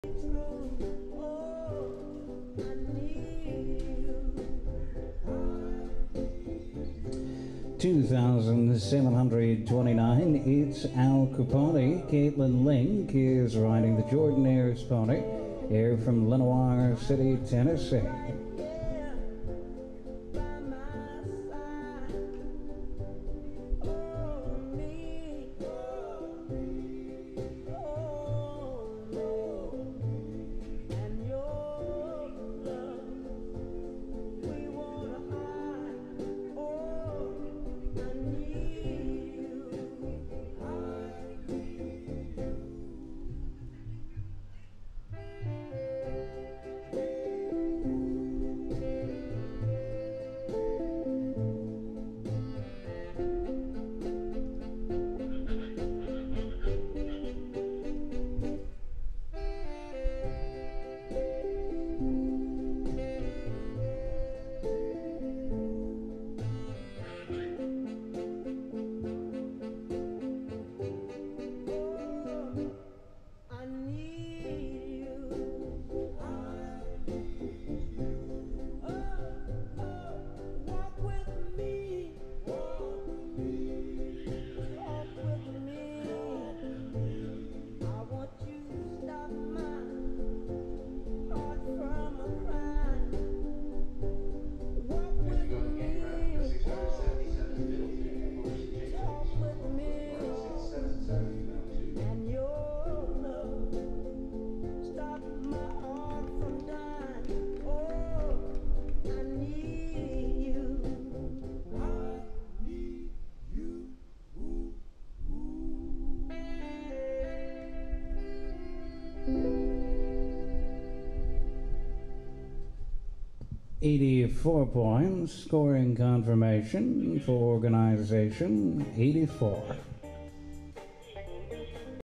$2,729. It's Al Capone. Caitlin Link is riding the Jordanaires pony here from Lenoir City, Tennessee. $84 points, scoring confirmation for organization 84.